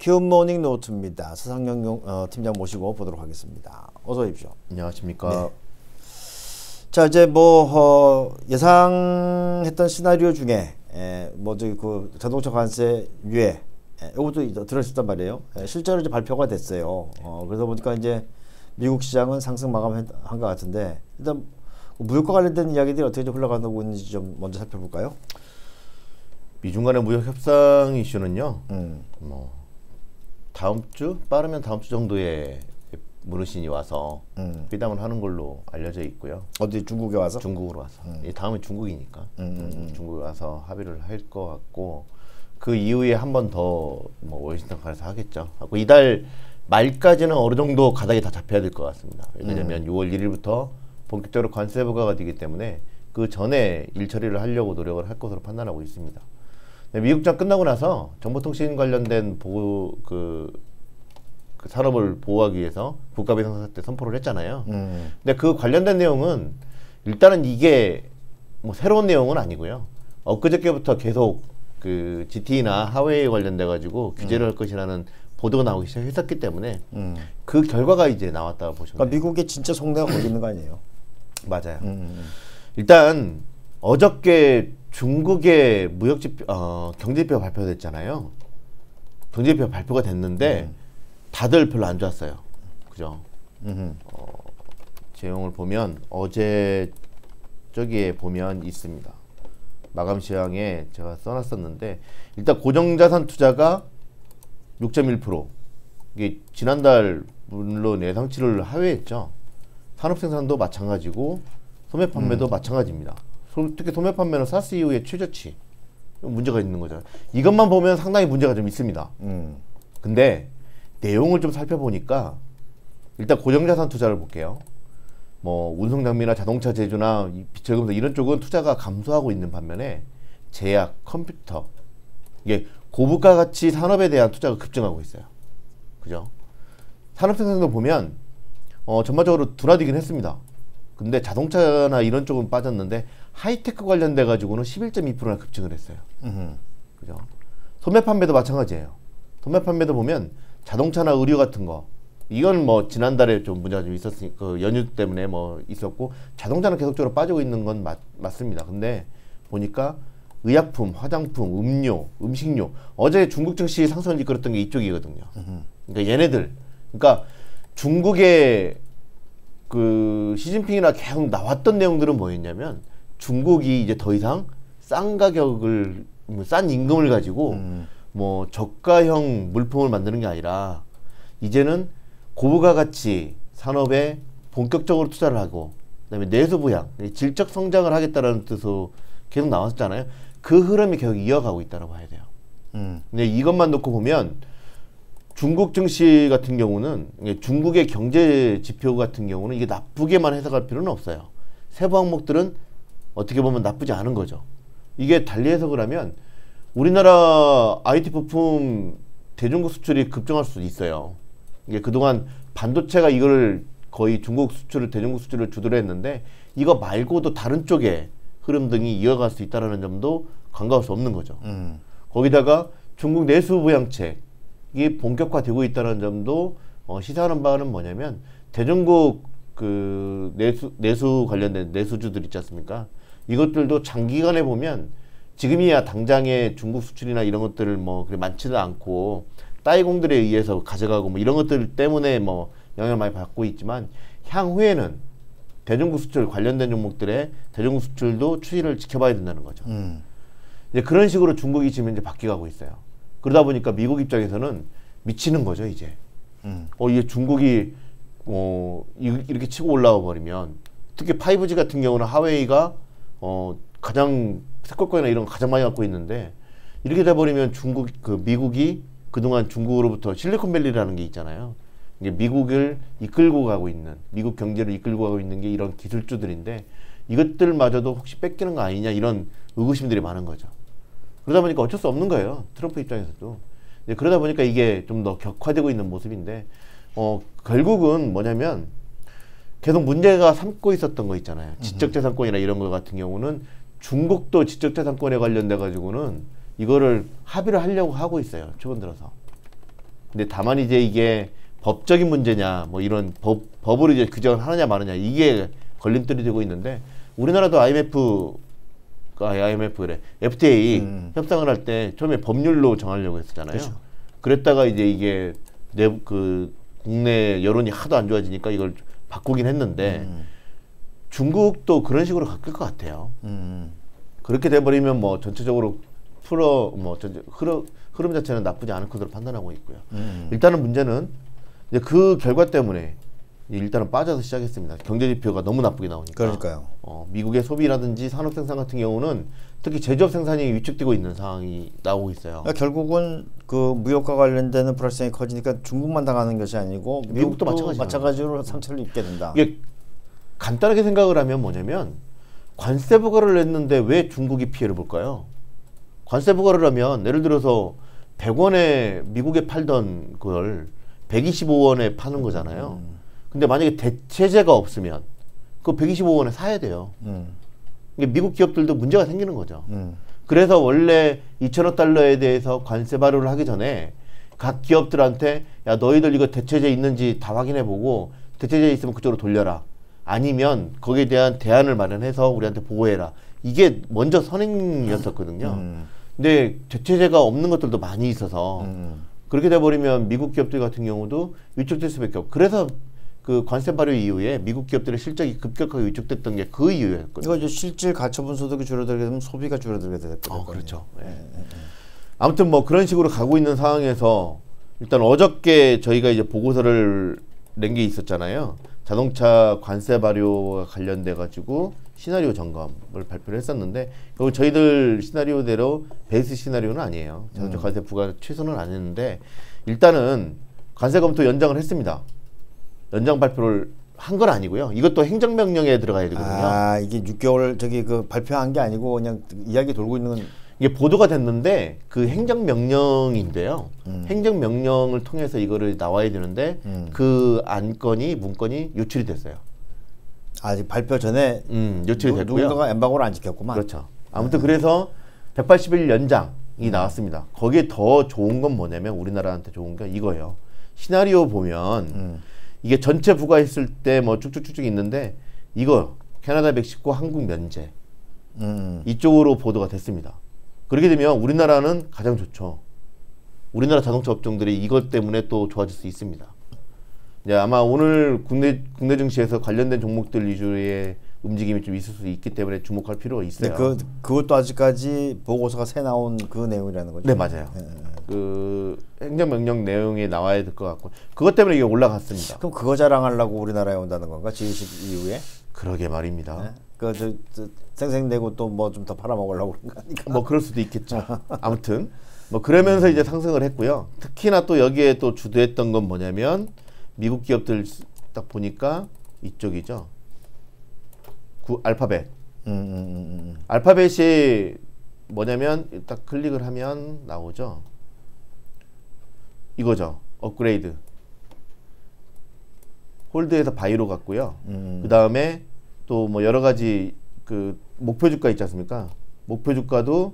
굿모닝 노트입니다. 서상영 팀장 모시고 보도록 하겠습니다. 어서 오십시오. 안녕하십니까. 네. 자, 이제 예상했던 시나리오 중에 그 자동차 관세 유예 이것도 들어있었단 말이에요. 실제로 이제 발표가 됐어요. 그러다 보니까 이제 미국 시장은 상승 마감한 것 같은데, 일단 무역과 관련된 이야기들이 어떻게 좀 흘러가고 있는지 좀 먼저 살펴볼까요? 미중 간의 무역 협상 이슈는요. 다음 주, 빠르면 다음 주 정도에 문의신이 와서 회담을 하는 걸로 알려져 있고요. 어디 중국에 와서? 중국으로 와서. 다음에 중국이니까. 중국에 와서 합의를 할 것 같고, 그 이후에 한 번 더 워싱턴 가서 하겠죠. 하고 이달 말까지는 어느 정도 가닥이 다 잡혀야 될 것 같습니다. 왜냐면 6월 1일부터 본격적으로 관세 부과가 되기 때문에 그 전에 일 처리를 하려고 노력을 할 것으로 판단하고 있습니다. 네, 미국장 끝나고 나서 정보통신 관련된 그 산업을 보호하기 위해서 국가배상사 때 선포를 했잖아요. 근데 그 관련된 내용은 일단은 이게 새로운 내용은 아니고요. 엊그저께부터 계속 그 GT나 하웨이에 관련돼 가지고 규제를 할 것이라는 보도가 나오기 시작했었기 때문에 그 결과가 이제 나왔다고 보시면 그러니까 미국의 진짜 속내가 거기 있는 거 아니에요? 맞아요. 일단 어저께 중국의 경제지표 발표됐잖아요. 경제지표 발표가 됐는데 다들 별로 안 좋았어요. 그죠? 제용을 보면 어제 저기에 보면 있습니다. 마감 시황에 제가 써놨었는데, 일단 고정자산 투자가 6.1%. 이게 지난달 물론 예상치를 하회했죠. 산업생산도 마찬가지고 소매 판매도 마찬가지입니다. 특히 소매 판매는 사스 이후에 최저치. 문제가 있는 거죠. 이것만 보면 상당히 문제가 좀 있습니다. 근데 내용을 좀 살펴보니까 일단 고정자산 투자를 볼게요. 운송장비나 자동차 제조나 비철금속 이런 쪽은 투자가 감소하고 있는 반면에 제약, 컴퓨터, 이게 고부가 가치 산업에 대한 투자가 급증하고 있어요. 그죠? 산업생산도 보면 전반적으로 둔화되긴 했습니다. 근데 자동차나 이런 쪽은 빠졌는데 하이테크 관련돼 가지고는 11.2%나 급증을 했어요. 그죠? 소매 판매도 마찬가지예요. 소매 판매도 보면 자동차나 의류 같은 거, 이건 지난달에 좀 문제가 좀 있었으니까 그 연휴 때문에 있었고, 자동차는 계속적으로 빠지고 있는 건 맞습니다. 근데 보니까 의약품, 화장품, 음료, 음식료, 어제 중국 증시 상승을 이끌었던 게 이쪽이거든요. 그러니까 얘네들, 그러니까 중국의 그 시진핑이나 계속 나왔던 내용들은 뭐였냐면, 중국이 이제 더 이상 싼 가격을, 싼 임금을 가지고 저가형 물품을 만드는 게 아니라 이제는 고부가 가치 산업에 본격적으로 투자를 하고, 그다음에 내수 부양, 질적 성장을 하겠다라는 뜻으로 계속 나왔잖아요. 그 흐름이 계속 이어가고 있다고 봐야 돼요. 근데 이것만 놓고 보면 중국 증시 같은 경우는, 중국의 경제 지표 같은 경우는 이게 나쁘게만 해석할 필요는 없어요. 세부 항목들은 어떻게 보면 나쁘지 않은 거죠. 이게 달리 해석을 하면 우리나라 IT 부품 대중국 수출이 급증할 수도 있어요. 이게 그동안 반도체가 이걸 거의 중국 수출을, 대중국 수출을 주도를 했는데, 이거 말고도 다른 쪽에 흐름 등이 이어갈 수 있다는 점도 간과할 수 없는 거죠. 거기다가 중국 내수 부양책이 본격화되고 있다는 점도 시사하는 바는 뭐냐면, 대중국 그 내수 관련된 내수주들 있지 않습니까? 이것들도 장기간에 보면 지금이야 당장의 중국 수출이나 이런 것들을 그렇게 많지도 않고 따이공들에 의해서 가져가고 이런 것들 때문에 영향을 많이 받고 있지만, 향후에는 대중국 수출 관련된 종목들의 대중국 수출도 추이를 지켜봐야 된다는 거죠. 이제 그런 식으로 중국이 지금 이제 바뀌어가고 있어요. 그러다 보니까 미국 입장에서는 미치는 거죠, 이제. 이게 중국이 이렇게 치고 올라와 버리면, 특히 5G 같은 경우는 하웨이가 가장 세권권이나 이런 거 가장 많이 갖고 있는데, 이렇게 돼버리면 미국이 그동안 중국으로부터 실리콘밸리라는 게 있잖아요. 이게 미국을 이끌고 가고 있는, 미국 경제를 이끌고 가고 있는 게 이런 기술주들인데, 이것들마저도 혹시 뺏기는 거 아니냐, 이런 의구심들이 많은 거죠. 그러다 보니까 어쩔 수 없는 거예요. 트럼프 입장에서도. 그러다 보니까 이게 좀 더 격화되고 있는 모습인데, 결국은 뭐냐면 계속 문제가 삼고 있었던 거 있잖아요. 지적재산권이나 이런 거 같은 경우는 중국도 지적재산권에 관련돼 가지고는 이거를 합의를 하려고 하고 있어요. 최근 들어서. 근데 다만 이제 이게 법적인 문제냐, 뭐 이런 법으로 이제 규정을 하느냐 마느냐 이게 걸림돌이 되고 있는데 우리나라도 IMF래 FTA 협상을 할 때 처음에 법률로 정하려고 했었잖아요. 그렇죠. 그랬다가 이제 이게 국내 여론이 하도 안 좋아지니까 이걸 바꾸긴 했는데 중국도 그런 식으로 바뀔 것 같아요. 그렇게 돼버리면 뭐 전체적으로 흐름 자체는 나쁘지 않을 것으로 판단하고 있고요. 일단은 문제는 이제 그 결과 때문에 일단은 빠져서 시작했습니다. 경제 지표가 너무 나쁘게 나오니까. 그러니까요. 미국의 소비라든지 산업 생산 같은 경우는 특히 제조업 생산이 위축되고 있는 상황이 나오고 있어요. 그러니까 결국은 그 무역과 관련되는 불확실성이 커지니까 중국만 당하는 것이 아니고 미국도 마찬가지로 상처를 입게 된다. 이게 간단하게 생각을 하면 뭐냐면 관세 부과를 했는데 왜 중국이 피해를 볼까요? 관세 부과를 하면 예를 들어서 100원에 미국에 팔던 그걸 125원에 파는 거잖아요. 근데 만약에 대체재가 없으면 그 125원에 사야 돼요. 이게 미국 기업들도 문제가 생기는 거죠. 그래서 원래 2,000억 달러에 대해서 관세 발효를 하기 전에 각 기업들한테 야 너희들 이거 대체재 있는지 다 확인해보고 대체재 있으면 그쪽으로 돌려라. 아니면 거기에 대한 대안을 마련해서 우리한테 보호해라. 이게 먼저 선행이었었거든요. 근데 대체재가 없는 것들도 많이 있어서 그렇게 돼버리면 미국 기업들 같은 경우도 위축될 수밖에 없고 그래서 그 관세 발효 이후에 미국 기업들의 실적이 급격하게 위축됐던 게 그 이유였거든요. 이거 이제 실질 가처분 소득이 줄어들게 되면 소비가 줄어들게 됐거든요. 그렇죠. 아무튼 뭐 그런 식으로 가고 있는 상황에서 일단 어저께 저희가 이제 보고서를 낸 게 있었잖아요. 자동차 관세 발효와 관련돼 가지고 시나리오 점검을 발표를 했었는데 그리고 저희들 시나리오대로 베이스 시나리오는 아니에요. 자동차 관세 부과 최소는 안 했는데 일단은 관세 검토 연장을 했습니다. 연장 발표를 한 건 아니고요. 이것도 행정명령에 들어가야 되거든요. 아 이게 6개월 저기 그 발표한 게 아니고 그냥 이야기 돌고 있는 건 이게 보도가 됐는데 그 행정명령인데요. 행정명령을 통해서 이거를 나와야 되는데 그 안건이 문건이 유출이 됐어요. 아직 발표 전에 유출이 됐고요. 누군가가 엠바고를 안 지켰구만. 그렇죠. 아무튼 그래서 180일 연장이 나왔습니다. 거기에 더 좋은 건 뭐냐면 우리나라한테 좋은 게 이거예요. 시나리오 보면 이게 전체 부과했을 때 뭐 쭉쭉쭉쭉 있는데 이거 캐나다, 멕시코, 한국 면제 이쪽으로 보도가 됐습니다. 그렇게 되면 우리나라는 가장 좋죠. 우리나라 자동차 업종들이 이것 때문에 또 좋아질 수 있습니다. 이제 아마 오늘 국내 증시에서 관련된 종목들 위주의 움직임이 좀 있을 수 있기 때문에 주목할 필요가 있어요. 근데 그것도 아직까지 보고서가 새 나온 그 내용이라는 거죠. 네, 맞아요. 그 행정명령 내용에 나와야 될 것 같고 그것 때문에 이게 올라갔습니다. 그럼 그거 자랑하려고 우리나라에 온다는 건가? G20 이후에? 그러게 말입니다. 네? 저 생생내고 또 뭐 좀 더 팔아먹으려고 그런 거 아니까? 뭐 그럴 수도 있겠죠. 아무튼 뭐 그러면서 이제 상승을 했고요. 특히나 또 여기에 또 주도했던 건 뭐냐면 미국 기업들 딱 보니까 이쪽이죠. 알파벳. 알파벳이 뭐냐면 딱 클릭을 하면 나오죠. 이거죠. 업그레이드. 홀드에서 바이로 갔고요. 그 다음에 또 뭐 여러 가지 그 목표 주가 있지 않습니까? 목표 주가도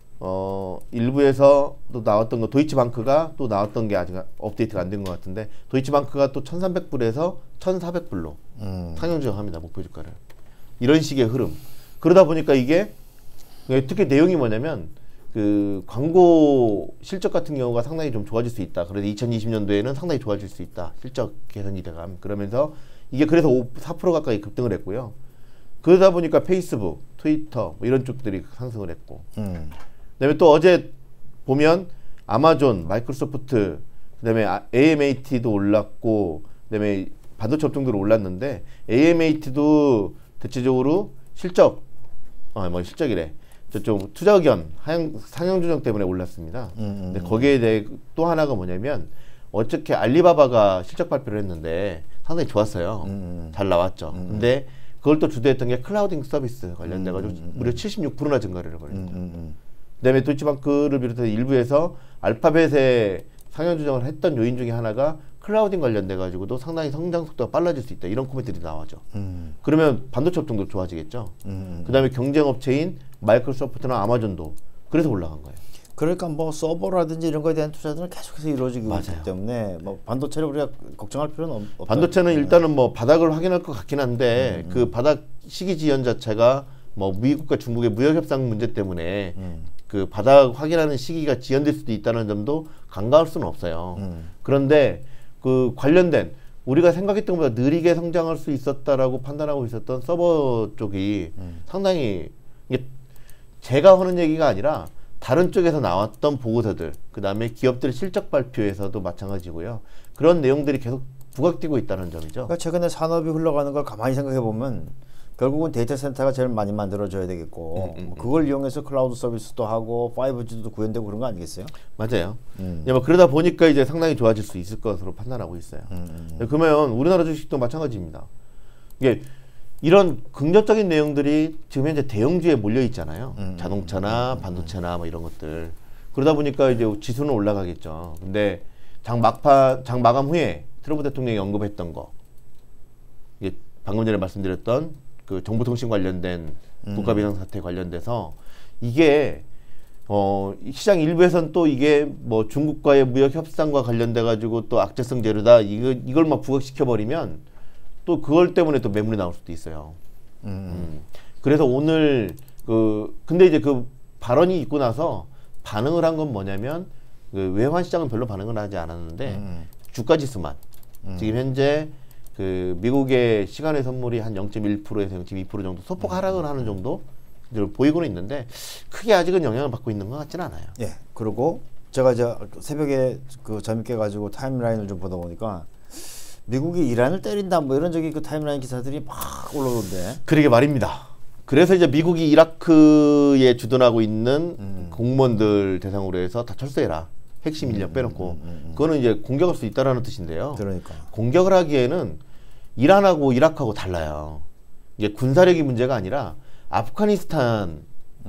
일부에서 또 나왔던 거 도이치방크가 또 나왔던 게 아직 업데이트가 안 된 것 같은데 도이치방크가 또 1,300불에서 1,400불로 상향 조정합니다. 목표 주가를. 이런 식의 흐름. 그러다 보니까 이게 특히 내용이 뭐냐면 그 광고 실적 같은 경우가 상당히 좀 좋아질 수 있다. 그래서 2020년도에는 상당히 좋아질 수 있다. 실적 개선 기대감. 그러면서 이게 그래서 4% 가까이 급등을 했고요. 그러다 보니까 페이스북, 트위터 뭐 이런 쪽들이 상승을 했고 그다음에 또 어제 보면 아마존, 마이크로소프트 그다음에 AMAT도 올랐고 그다음에 반도체 업종들도 올랐는데 AMAT도 대체적으로 실적 실적이래. 저쪽 투자 의견 상향 조정 때문에 올랐습니다. 근데 거기에 대해 또 하나가 뭐냐면 어떻게 알리바바가 실적 발표를 했는데 상당히 좋았어요. 잘 나왔죠. 근데 그걸 또 주도했던 게 클라우딩 서비스 관련돼가지고 무려 76%나 증가를 해버렸죠. 그다음에 도이치방크를 비롯해서 일부에서 알파벳에 상향 조정을 했던 요인 중에 하나가 클라우딩 관련돼가지고도 상당히 성장 속도가 빨라질 수 있다. 이런 코멘트들이 나오죠. 그러면 반도체 업종도 좋아지겠죠. 그다음에 경쟁업체인 마이크로소프트나 아마존도 그래서 올라간 거예요. 그러니까 뭐 서버라든지 이런 거에 대한 투자들은 계속해서 이루어지고 맞아요. 있기 때문에 뭐 반도체를 우리가 걱정할 필요는 없다. 반도체는 일단은 뭐 바닥을 확인할 것 같긴 한데 그 바닥 시기 지연 자체가 뭐 미국과 중국의 무역 협상 문제 때문에 그 바닥 확인하는 시기가 지연될 수도 있다는 점도 간과할 수는 없어요. 그런데 그 관련된 우리가 생각했던 것보다 느리게 성장할 수 있었다라고 판단하고 있었던 서버 쪽이 상당히 이게 제가 하는 얘기가 아니라 다른 쪽에서 나왔던 보고서들, 그 다음에 기업들 실적 발표에서도 마찬가지고요. 그런 내용들이 계속 부각되고 있다는 점이죠. 그러니까 최근에 산업이 흘러가는 걸 가만히 생각해 보면 결국은 데이터 센터가 제일 많이 만들어져야 되겠고 뭐 그걸 이용해서 클라우드 서비스도 하고 5G도 구현되고 그런 거 아니겠어요? 맞아요. 뭐 그러다 보니까 이제 상당히 좋아질 수 있을 것으로 판단하고 있어요. 그러면 우리나라 주식도 마찬가지입니다. 이게 이런 긍정적인 내용들이 지금 현재 대형주에 몰려 있잖아요. 자동차나 반도체나 뭐 이런 것들. 그러다 보니까 이제 지수는 올라가겠죠. 근데 장 마감 후에 트럼프 대통령이 언급했던 거, 이게 방금 전에 말씀드렸던 그 정보통신 관련된 국가 비상사태 관련돼서 이게 시장 일부에서는 또 이게 뭐 중국과의 무역 협상과 관련돼 가지고 또 악재성 재료다 이걸 막 부각시켜 버리면 또 그걸 때문에 또 매물이 나올 수도 있어요. 그래서 오늘 근데 이제 그 발언이 있고 나서 반응을 한 건 뭐냐면 그 외환 시장은 별로 반응을 하지 않았는데 주가 지수만 지금 현재 그 미국의 시간의 선물이 한 0.1%에서 0.2% 정도 소폭 하락을 하는 정도 보이고는 있는데 크게 아직은 영향을 받고 있는 것 같지는 않아요. 예. 그리고 제가 이제 새벽에 그 재밌게 가지고 타임라인을 좀 보다 보니까 미국이 이란을 때린다 뭐 이런 그 타임라인 기사들이 막 올라오던데. 그러게 말입니다. 그래서 이제 미국이 이라크에 주둔하고 있는 공무원들 대상으로 해서 다 철수해라. 핵심 인력 빼놓고. 그거는 이제 공격할 수 있다라는 뜻인데요. 그러니까. 공격을 하기에는 이란하고 이라크하고 달라요. 이게 군사력이 문제가 아니라 아프가니스탄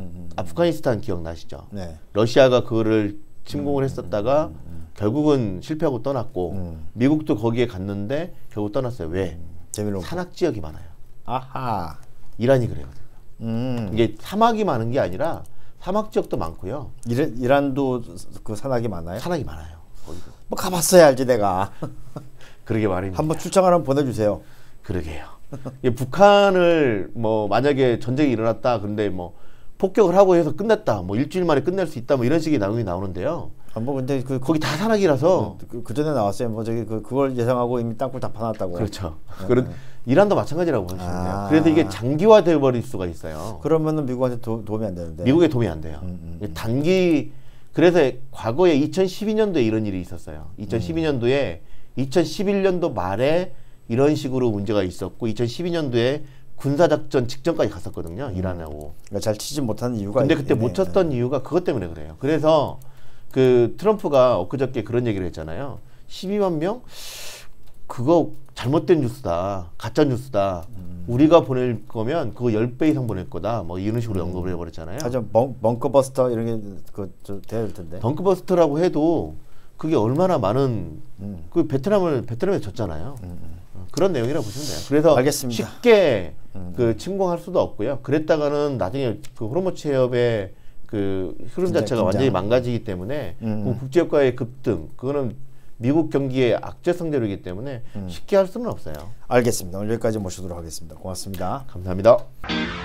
기억나시죠? 네. 러시아가 그거를 침공을 했었다가 결국은 실패하고 떠났고 미국도 거기에 갔는데 결국 떠났어요. 왜? 산악 지역이 많아요. 아하. 이란이 그래요. 이게 사막이 많은 게 아니라 사막 지역도 많고요. 이란도 그 산악이 많아요? 산악이 많아요. 거기도. 뭐 가봤어야 알지 내가. 그러게 말입니다. 한번 출장을 한번 보내주세요. 그러게요. 북한을 뭐 만약에 전쟁이 일어났다 근데 뭐 폭격을 하고 해서 끝냈다 뭐 일주일 만에 끝낼 수 있다 뭐 이런 식의 내용이 나오는데요. 뭐 근데 거기 다 산악이라서 그 전에 나왔어요. 뭐 저기 그걸 예상하고 이미 땅굴 다 파놨다고. 그렇죠. 그런 이란도 마찬가지라고 보시면 돼요. 그래서 이게 장기화돼 버릴 수가 있어요. 그러면은 미국한테 도움이 안 되는데. 미국에 도움이 안 돼요. 그래서 과거에 2012년도에 이런 일이 있었어요. 2012년도에 2011년도 말에 이런 식으로 문제가 있었고 2012년도에 군사작전 직전까지 갔었거든요. 이란하고. 그러니까 잘 치지 못한 이유가. 근데 그때 못 쳤던 이유가 그것 때문에 그래요. 그래서 그 트럼프가 엊그저께 그런 얘기를 했잖아요. 12만 명? 그거 잘못된 뉴스다. 가짜 뉴스다. 우리가 보낼 거면 그거 10배 이상 보낼 거다. 뭐 이런 식으로 언급을 해버렸잖아요. 하여튼 벙커버스터 이런 게 돼야 될 텐데. 벙커버스터라고 해도 그게 얼마나 많은 그 베트남에 졌잖아요. 그런 내용이라고 보시면 돼요. 그래서 알겠습니다. 쉽게 그 침공할 수도 없고요. 그랬다가는 나중에 그 호르무즈 해협의 그 흐름 자체가 완전히 망가지기 때문에 그 국제유가의 급등 그거는 미국 경기의 악재성 재료이기 때문에 쉽게 할 수는 없어요. 알겠습니다. 오늘 여기까지 모시도록 하겠습니다. 고맙습니다. 감사합니다.